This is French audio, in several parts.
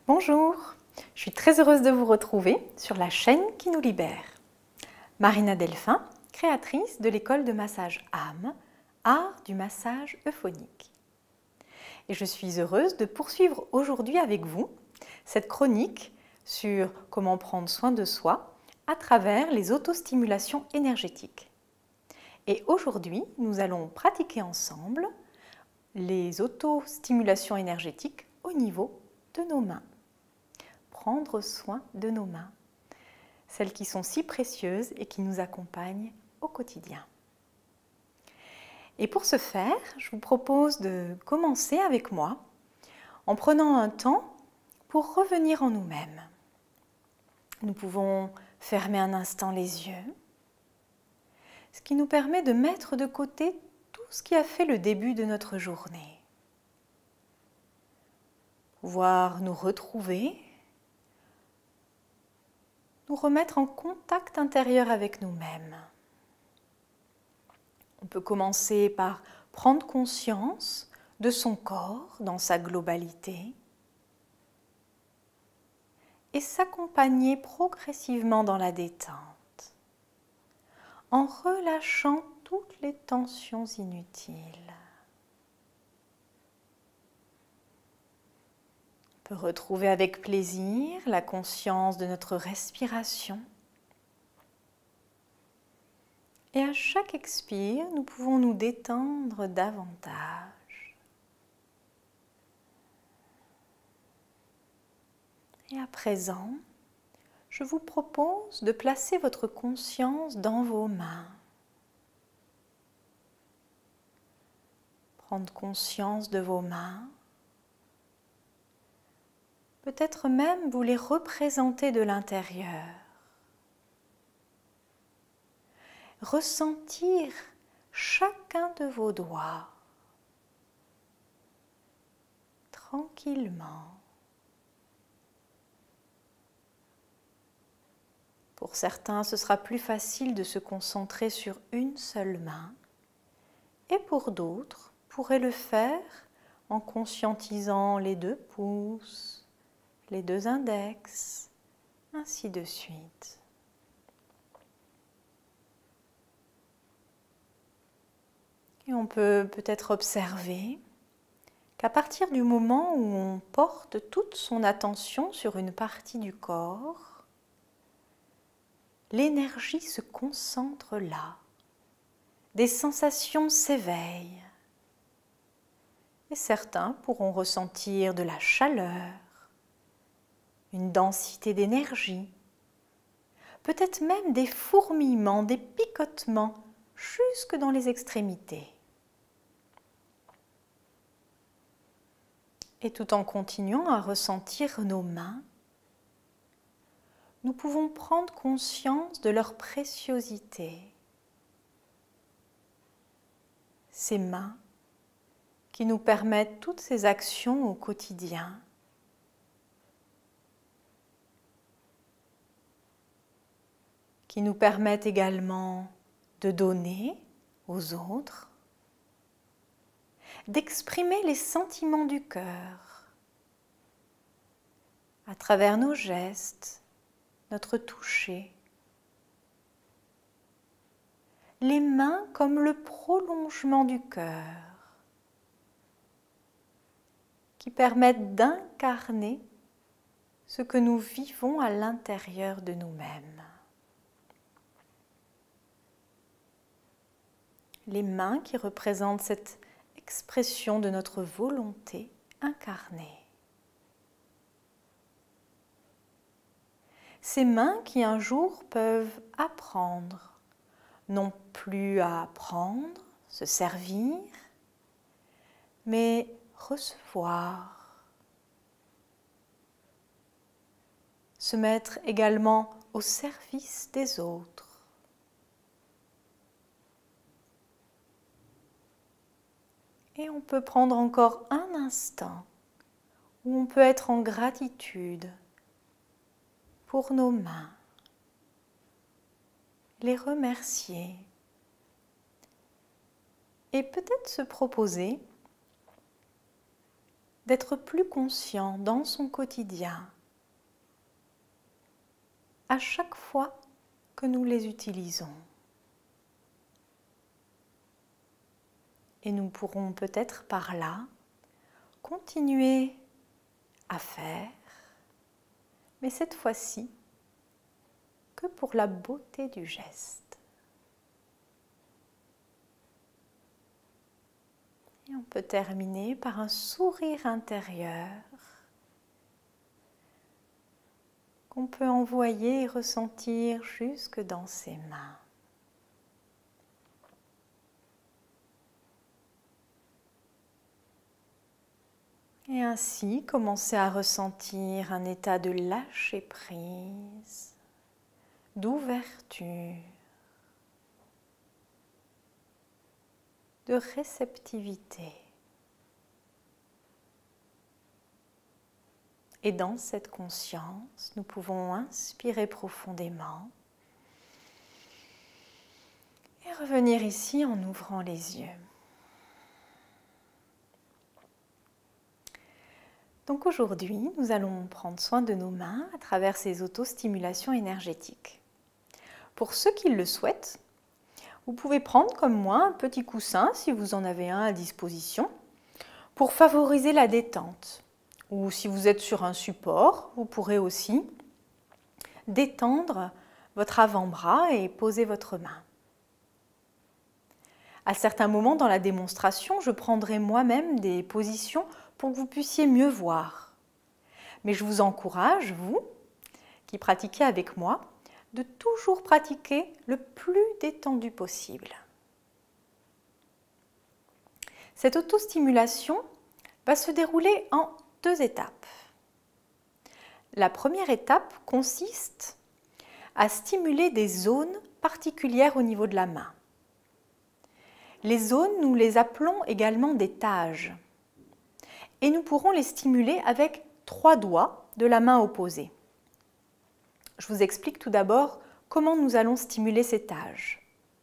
Bonjour, je suis très heureuse de vous retrouver sur la chaîne qui nous libère. Marina Delphin, créatrice de l'école de massage âme, art du massage euphonique. Et je suis heureuse de poursuivre aujourd'hui avec vous cette chronique sur comment prendre soin de soi à travers les autostimulations énergétiques. Et aujourd'hui, nous allons pratiquer ensemble les autostimulations énergétiques au niveau de nos mains. Prendre soin de nos mains, celles qui sont si précieuses et qui nous accompagnent au quotidien. Et pour ce faire, je vous propose de commencer avec moi en prenant un temps pour revenir en nous-mêmes. Nous pouvons fermer un instant les yeux, ce qui nous permet de mettre de côté tout ce qui a fait le début de notre journée. Pouvoir nous retrouver, nous remettre en contact intérieur avec nous-mêmes. On peut commencer par prendre conscience de son corps dans sa globalité et s'accompagner progressivement dans la détente, en relâchant toutes les tensions inutiles. On peut retrouver avec plaisir la conscience de notre respiration. Et à chaque expire, nous pouvons nous détendre davantage. Et à présent, je vous propose de placer votre conscience dans vos mains. Prendre conscience de vos mains. Peut-être même vous les représenter de l'intérieur. Ressentir chacun de vos doigts tranquillement. Pour certains, ce sera plus facile de se concentrer sur une seule main et pour d'autres, pourraient le faire en conscientisant les 2 pouces, les 2 index, ainsi de suite. Et on peut peut-être observer qu'à partir du moment où on porte toute son attention sur une partie du corps, l'énergie se concentre là, des sensations s'éveillent. Et certains pourront ressentir de la chaleur, une densité d'énergie, peut-être même des fourmillements, des picotements, jusque dans les extrémités. Et tout en continuant à ressentir nos mains, nous pouvons prendre conscience de leur préciosité. Ces mains qui nous permettent toutes ces actions au quotidien. Qui nous permettent également de donner aux autres, d'exprimer les sentiments du cœur à travers nos gestes, notre toucher. Les mains comme le prolongement du cœur qui permettent d'incarner ce que nous vivons à l'intérieur de nous-mêmes. Les mains qui représentent cette expression de notre volonté incarnée. Ces mains qui un jour peuvent apprendre, non plus à prendre, se servir, mais recevoir. Se mettre également au service des autres. Et on peut prendre encore un instant où on peut être en gratitude pour nos mains, les remercier et peut-être se proposer d'être plus conscient dans son quotidien à chaque fois que nous les utilisons. Et nous pourrons peut-être par là continuer à faire, mais cette fois-ci que pour la beauté du geste. Et on peut terminer par un sourire intérieur qu'on peut envoyer et ressentir jusque dans ses mains. Et ainsi, commencer à ressentir un état de lâcher-prise, d'ouverture, de réceptivité. Et dans cette conscience, nous pouvons inspirer profondément et revenir ici en ouvrant les yeux. Donc aujourd'hui, nous allons prendre soin de nos mains à travers ces autostimulations énergétiques. Pour ceux qui le souhaitent, vous pouvez prendre comme moi un petit coussin, si vous en avez un à disposition, pour favoriser la détente. Ou si vous êtes sur un support, vous pourrez aussi détendre votre avant-bras et poser votre main. À certains moments dans la démonstration, je prendrai moi-même des positions pour que vous puissiez mieux voir. Mais je vous encourage, vous, qui pratiquez avec moi, de toujours pratiquer le plus détendu possible. Cette autostimulation va se dérouler en 2 étapes. La première étape consiste à stimuler des zones particulières au niveau de la main. Les zones, nous les appelons également des tages. Et nous pourrons les stimuler avec 3 doigts de la main opposée. Je vous explique tout d'abord comment nous allons stimuler ces tages.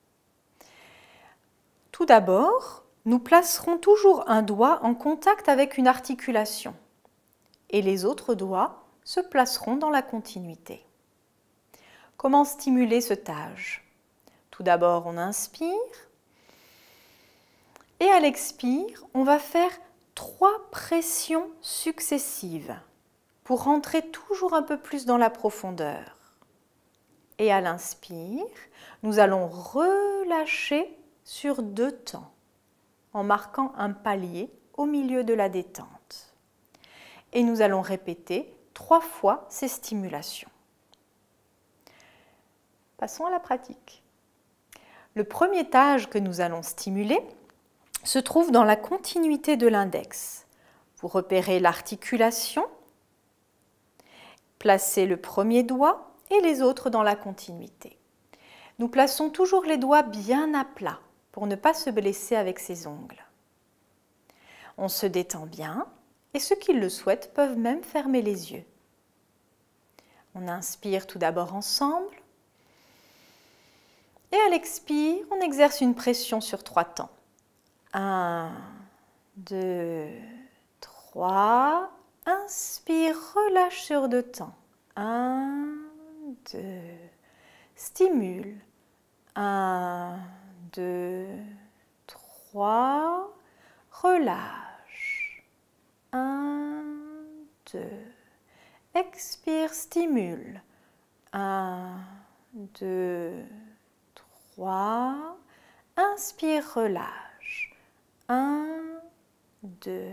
Tout d'abord, nous placerons toujours un doigt en contact avec une articulation et les autres doigts se placeront dans la continuité. Comment stimuler ce tage? Tout d'abord, on inspire et à l'expire, on va faire 3 pressions successives pour rentrer toujours un peu plus dans la profondeur. Et à l'inspire, nous allons relâcher sur 2 temps en marquant un palier au milieu de la détente. Et nous allons répéter 3 fois ces stimulations. Passons à la pratique. Le premier tage que nous allons stimuler se trouve dans la continuité de l'index. Vous repérez l'articulation, placez le premier doigt et les autres dans la continuité. Nous plaçons toujours les doigts bien à plat pour ne pas se blesser avec ses ongles. On se détend bien et ceux qui le souhaitent peuvent même fermer les yeux. On inspire tout d'abord ensemble et à l'expire, on exerce une pression sur 3 temps. 1, 2, 3. Inspire, relâche sur 2 temps. 1, 2. Stimule. 1, 2, 3. Relâche. 1, 2. Expire, stimule. 1, 2, 3. Inspire, relâche. 1, 2.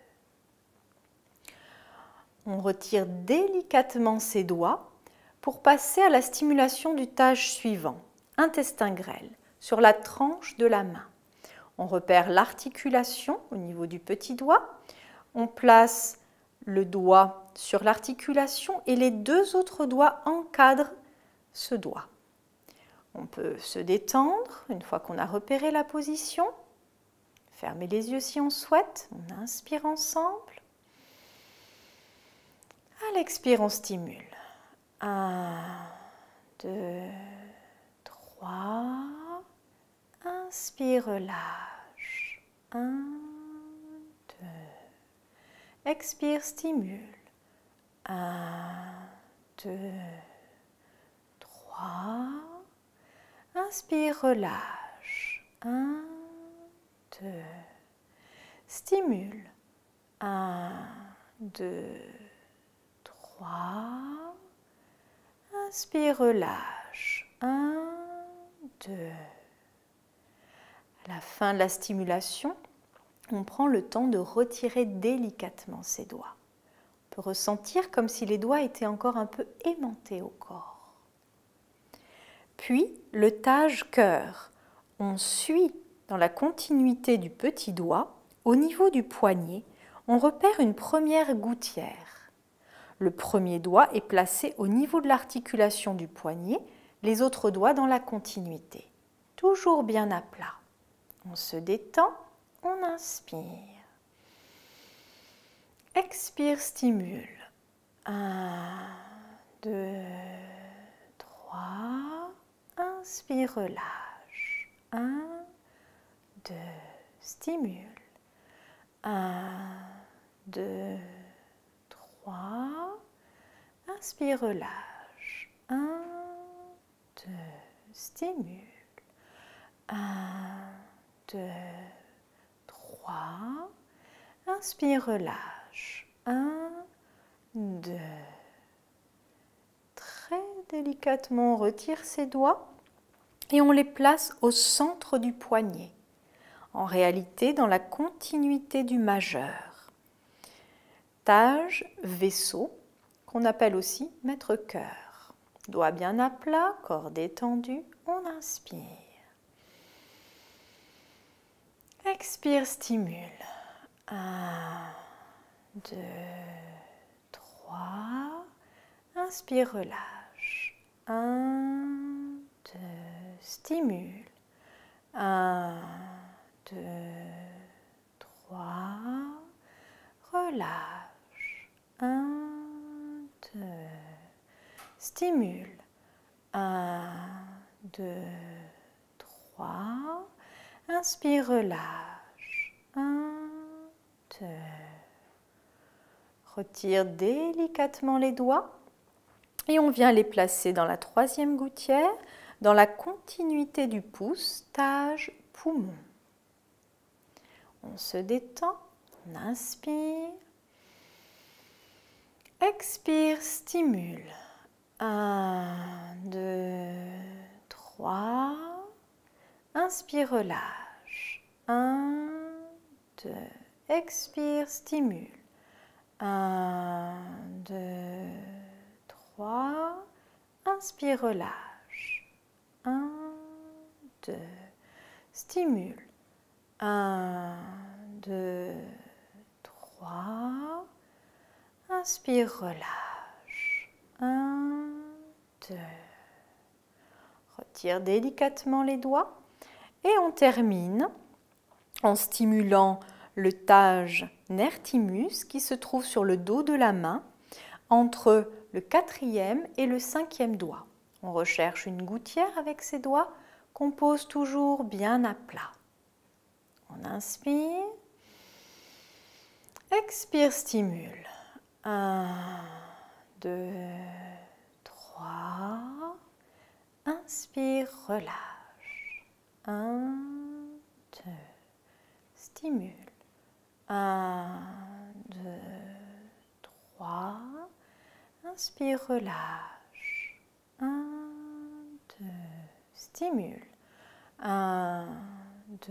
On retire délicatement ses doigts pour passer à la stimulation du tage suivant, intestin grêle, sur la tranche de la main. On repère l'articulation au niveau du petit doigt. On place le doigt sur l'articulation et les 2 autres doigts encadrent ce doigt. On peut se détendre une fois qu'on a repéré la position. Fermez les yeux si on souhaite. On inspire ensemble. À l'expire, on stimule. 1, 2, 3. Inspire, relâche. 1, 2. Expire, stimule. 1, 2, 3. Inspire, relâche. 1, 2. Stimule. 1, 2, 3. Inspire, relâche. 1, 2. À la fin de la stimulation, on prend le temps de retirer délicatement ses doigts. On peut ressentir comme si les doigts étaient encore un peu aimantés au corps. Puis, le tage cœur. On suit dans la continuité du petit doigt, au niveau du poignet, on repère une première gouttière. Le premier doigt est placé au niveau de l'articulation du poignet, les autres doigts dans la continuité. Toujours bien à plat. On se détend, on inspire. Expire, stimule. 1, 2, 3. Inspire, relâche. 1, 2, stimule. 1, 2, 3. Inspire, relâche. 1, 2, stimule. 1, 2, 3. Inspire, relâche. 1, 2. Très délicatement, on retire ses doigts et on les place au centre du poignet. En réalité, dans la continuité du majeur. Tage, vaisseau, qu'on appelle aussi maître-cœur. Doigts bien à plat, corps détendu, on inspire. Expire, stimule. 1, 2, 3. Inspire, relâche. 1, 2, stimule. 1, 2, 3. Relâche. 1, 2. Stimule. 1, 2, 3. Inspire, relâche. 1, 2. Retire délicatement les doigts et on vient les placer dans la troisième gouttière, dans la continuité du pouce, tage, poumon. On se détend, on inspire. Expire, stimule. 1, 2, 3. Inspire, relâche. 1, 2. Expire, stimule. 1, 2, 3. Inspire, relâche. 1, 2. Stimule. 1, 2, 3. Inspire, relâche. 1, 2. Retire délicatement les doigts et on termine en stimulant le tage nertimus qui se trouve sur le dos de la main entre le 4e et le 5e doigt. On recherche une gouttière avec ses doigts qu'on pose toujours bien à plat. On inspire. Expire, stimule. 1, 2, 3. Inspire, relâche. 1, 2. Stimule. 1, 2, 3. Inspire, relâche. 1, 2. Stimule. 1, 2,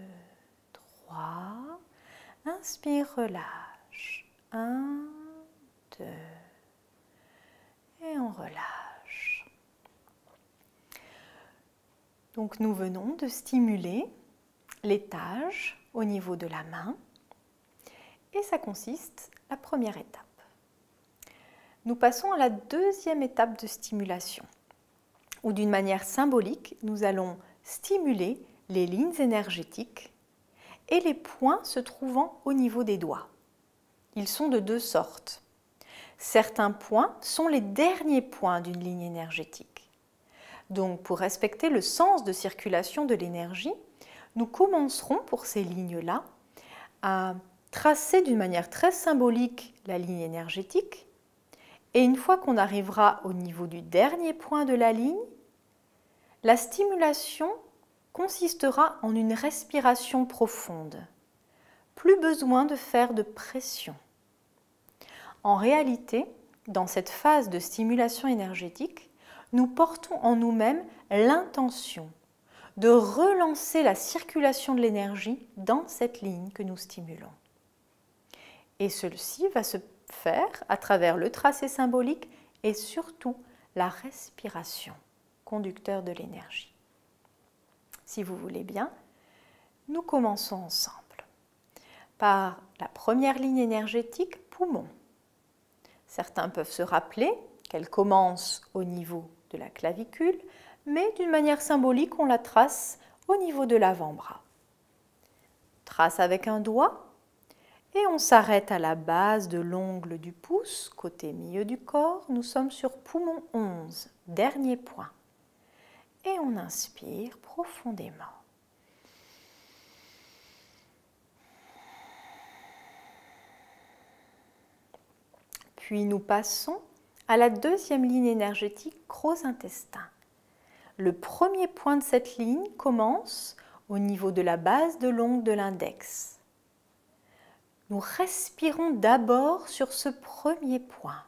3. Inspire, relâche. 1, 2. Et on relâche. Donc nous venons de stimuler les tages au niveau de la main et ça consiste la première étape. Nous passons à la deuxième étape de stimulation où d'une manière symbolique nous allons stimuler les lignes énergétiques et les points se trouvant au niveau des doigts. Ils sont de deux sortes. Certains points sont les derniers points d'une ligne énergétique. Donc pour respecter le sens de circulation de l'énergie, nous commencerons pour ces lignes-là à tracer d'une manière très symbolique la ligne énergétique. Et une fois qu'on arrivera au niveau du dernier point de la ligne, la stimulation consistera en une respiration profonde. Plus besoin de faire de pression. En réalité, dans cette phase de stimulation énergétique, nous portons en nous-mêmes l'intention de relancer la circulation de l'énergie dans cette ligne que nous stimulons. Et ceci va se faire à travers le tracé symbolique et surtout la respiration, conducteur de l'énergie. Si vous voulez bien, nous commençons ensemble par la première ligne énergétique, poumon. Certains peuvent se rappeler qu'elle commence au niveau de la clavicule, mais d'une manière symbolique, on la trace au niveau de l'avant-bras. Trace avec un doigt et on s'arrête à la base de l'ongle du pouce, côté milieu du corps. Nous sommes sur poumon 11, dernier point. Et on inspire profondément. Puis nous passons à la deuxième ligne énergétique, gros intestin. Le premier point de cette ligne commence au niveau de la base de l'ongle de l'index. Nous respirons d'abord sur ce premier point.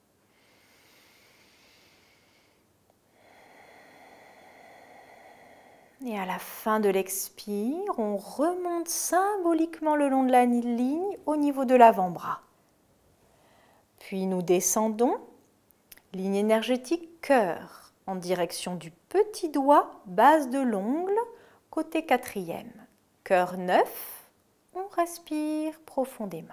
Et à la fin de l'expire, on remonte symboliquement le long de la ligne au niveau de l'avant-bras. Puis nous descendons, ligne énergétique cœur, en direction du petit doigt, base de l'ongle, côté quatrième. Cœur 9, on respire profondément.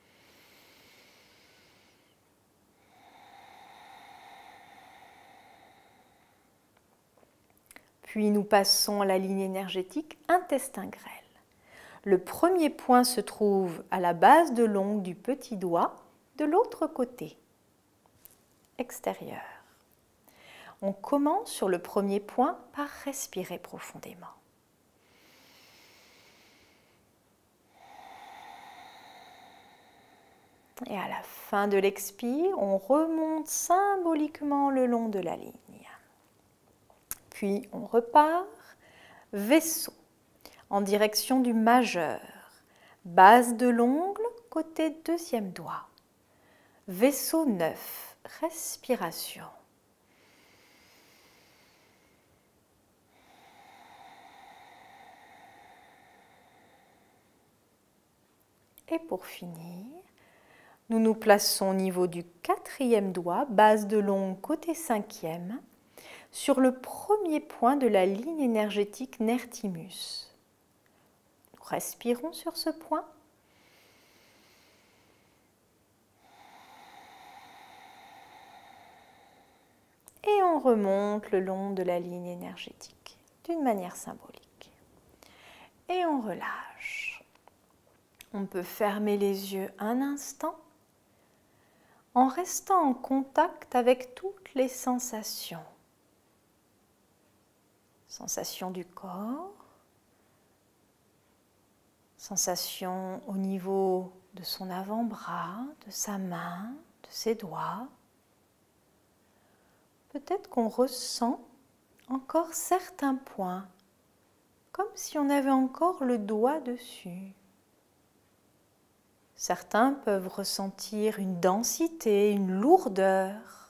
Puis nous passons à la ligne énergétique intestin grêle. Le premier point se trouve à la base de l'ongle du petit doigt, de l'autre côté, extérieur. On commence sur le premier point par respirer profondément. Et à la fin de l'expire, on remonte symboliquement le long de la ligne. Puis on repart, vaisseau, en direction du majeur, base de l'ongle, côté deuxième doigt. Vaisseau 9, respiration. Et pour finir, nous nous plaçons au niveau du quatrième doigt, base de l'ongle, côté cinquième, sur le premier point de la ligne énergétique nerf thymus. Nous respirons sur ce point. Et on remonte le long de la ligne énergétique d'une manière symbolique. Et on relâche. On peut fermer les yeux un instant en restant en contact avec toutes les sensations. Sensations du corps, sensations au niveau de son avant-bras, de sa main, de ses doigts. Peut-être qu'on ressent encore certains points, comme si on avait encore le doigt dessus. Certains peuvent ressentir une densité, une lourdeur,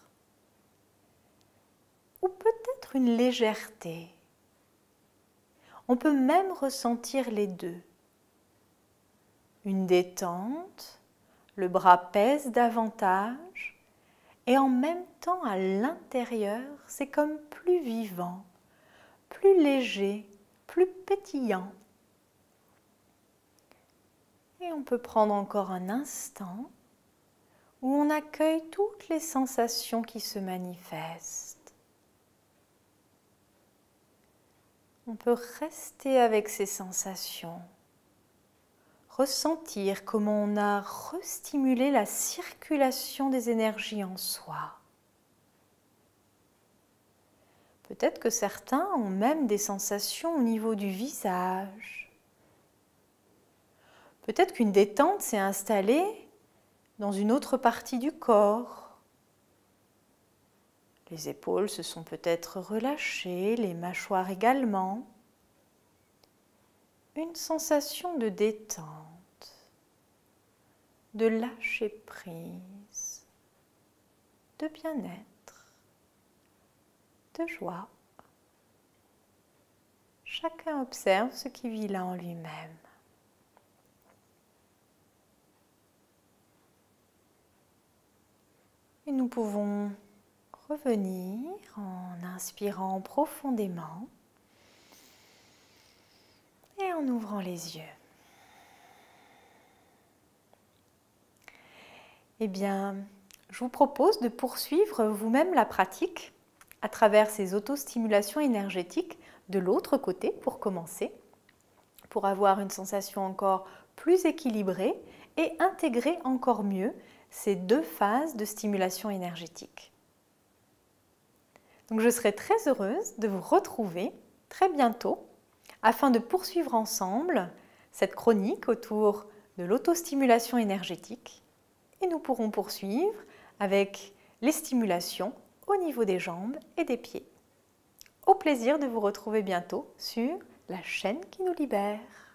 ou peut-être une légèreté. On peut même ressentir les deux. Une détente, le bras pèse davantage, et en même temps, à l'intérieur, c'est comme plus vivant, plus léger, plus pétillant. Et on peut prendre encore un instant où on accueille toutes les sensations qui se manifestent. On peut rester avec ces sensations, ressentir comment on a restimulé la circulation des énergies en soi. Peut-être que certains ont même des sensations au niveau du visage. Peut-être qu'une détente s'est installée dans une autre partie du corps. Les épaules se sont peut-être relâchées, les mâchoires également. Une sensation de détente, de lâcher prise, de bien-être, de joie. Chacun observe ce qui vit là en lui-même. Et nous pouvons revenir en inspirant profondément et en ouvrant les yeux. Eh bien, je vous propose de poursuivre vous-même la pratique à travers ces autostimulations énergétiques de l'autre côté pour commencer, pour avoir une sensation encore plus équilibrée et intégrer encore mieux ces deux phases de stimulation énergétique. Donc je serai très heureuse de vous retrouver très bientôt afin de poursuivre ensemble cette chronique autour de l'autostimulation énergétique et nous pourrons poursuivre avec les stimulations au niveau des jambes et des pieds. Au plaisir de vous retrouver bientôt sur la chaîne qui nous libère.